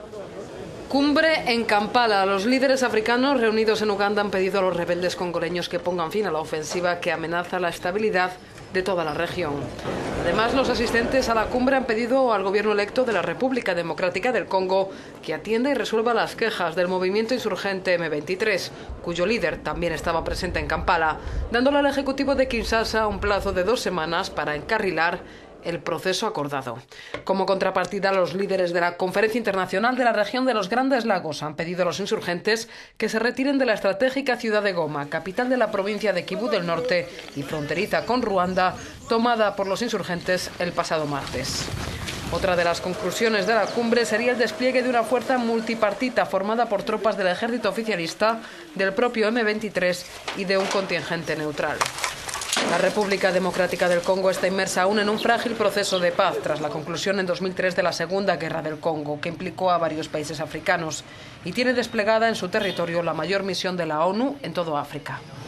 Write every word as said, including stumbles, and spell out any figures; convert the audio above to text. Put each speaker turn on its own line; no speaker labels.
Cumbre en Kampala. Los líderes africanos reunidos en Uganda han pedido a los rebeldes congoleños que pongan fin a la ofensiva que amenaza la estabilidad de toda la región. Además, los asistentes a la cumbre han pedido al gobierno electo de la República Democrática del Congo que atienda y resuelva las quejas del movimiento insurgente eme veintitrés, cuyo líder también estaba presente en Kampala, dándole al ejecutivo de Kinshasa un plazo de dos semanas para encarrilar el proceso acordado. Como contrapartida, los líderes de la Conferencia Internacional de la Región de los Grandes Lagos han pedido a los insurgentes que se retiren de la estratégica ciudad de Goma, capital de la provincia de Kivu del Norte y fronteriza con Ruanda, tomada por los insurgentes el pasado martes. Otra de las conclusiones de la cumbre sería el despliegue de una fuerza multipartita formada por tropas del ejército oficialista, del propio eme veintitrés y de un contingente neutral. La República Democrática del Congo está inmersa aún en un frágil proceso de paz tras la conclusión en dos mil tres de la Segunda Guerra del Congo, que implicó a varios países africanos, y tiene desplegada en su territorio la mayor misión de la ONU en toda África.